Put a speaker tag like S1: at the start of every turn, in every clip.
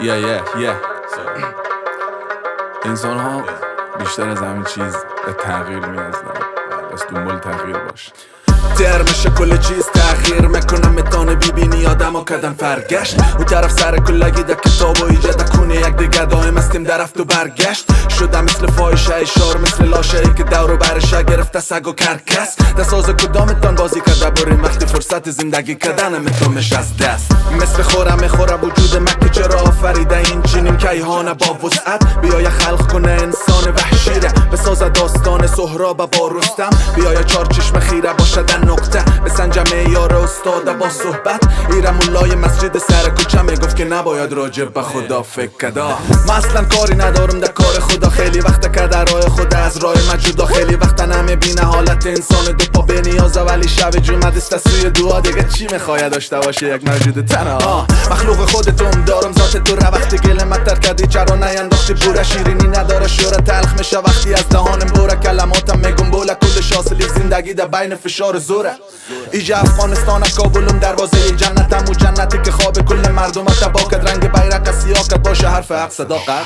S1: انسان ها بیشتر از همین چیز به تغییر نیاز دارن. بس دنبال تغییر باش.
S2: میشه کل چیز تغییر میکنم میتونه ببینی آدم ها کدن فرگشت او طرف سر کلگی در کتاب و ایجاد کنه یک دیگه دایم استیم در رفت و برگشت شدم مثل فایشه اشار مثل لاشه ای که دور و برشه گرفته سگ و کرکس دستاز کدامتان بازی کرده بریم وقتی فرصت زندگی کردن میتونش از دست مثل خورم میخوره وجود مکه چرا آفریده این چنین کیهان با وسعت بیای خلق کنه انسان وحشیره بساز داستان سهراب با رستم بیای چار چشم خیره باشد نقطه بسنجم معیار استاد با صحبت ایرم مولای مسجد سر کوچه میگفت که نباید راجع به خدا فکر کدا من اصلا کاری ندارم در کار خدا خیلی وقت که در راه خدا از راه مجودا خیلی وقت نمیبینه حالت انسان دو پا به نیازه ولی شب جمعه دست سوی دعا دیگه چی میخواید داشته باشه یک موجود تنها مخلوق خودتون دارم ذات تو را وقتی گل متر کردی چرا نینداختی بوره شیرینی نداره شوره تلخ میشه وقتی از دهانم بوره کلماتم میگم بوله کلش حاصلی زندگی در بین فشار زوره ایجا افغانستان کابلم دروازه جنتم و جنتی که خواب کل مردمت باکد رنگ بیرق سیاکت باشه حرف حق صداقت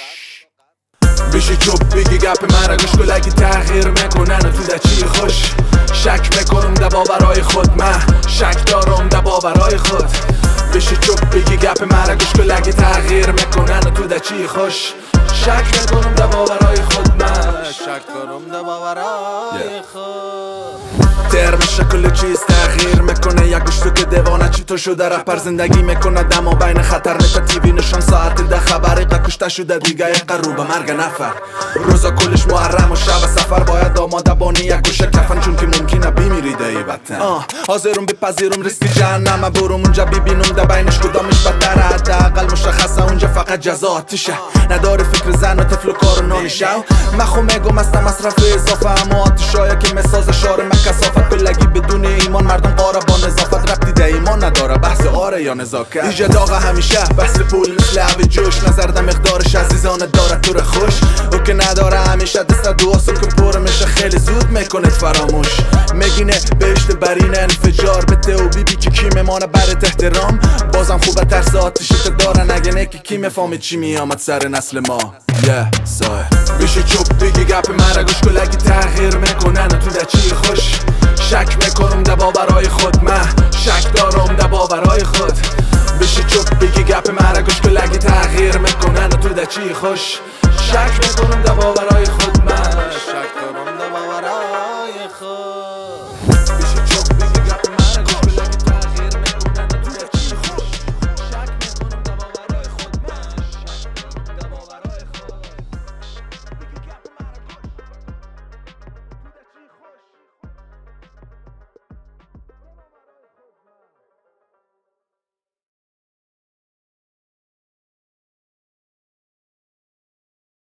S2: بشی چوب بگی گپ مرا گوش کل اگه تغییر میکنن تو در چی خوش شک میکنم در باورای خود من شک دارم در باورای خود بشی چوب بگی گپ مرا گوش کل اگه تغییر میکنن تو در چی خوش شک میکنم در باورای خود من شک دارم در باورای خود میشه کل چیز تغییر میکنه یک گوشتو که دیوانه چی تو شده رپر زندگی میکنه دما بین خطر نتا تیوی نشان ساعت ده خبری که کشته شده دیگه یک قروب مرگ نفر روزا کلش محرم و شب سفر باید آماده بانی یک گوشه کفن چون که ممکنه بیمیری ده ای وطن حاضرم بپذیرم ریسک جهنم برم اونجا ببینم ده بینش کدامش بدتره حداقل مشخصه اونجا فقط جزا آتیشه نداره فکر زن و طفل و کار و نانشو من خو میگم است مصرف اضافه اما آتیشایی که مساز شار مکسافت کلگی بدون ایمان مردم قاره با نظافت ربطی ده ایمان نداره بحث آره یا نزاکت ایجا داغه همیشه بحث پول مثل عب جوش نظر ده مقدارش عزیزان داره تو رو خوش او که نداره همیشه دست دوست که پر میشه خیلی زود میکنه فراموش میگینه بهشت برین انفجار به ته و بیبی که کی میمانه برات احترام بازم خوبه ترس آتیشت داره نگه که کی میفهمه چی میامد سر نسل ما بشی چوب بگی گپ مرا گوش کل اگه تغییر میکنن تو در چی خوش شک میکنم در باورای خود من شک دارم در باورای خود بشی چوب بگی گپ مرا گوش کل اگه تغییر میکنن تو در چی خوش شک میکنم در باورای خود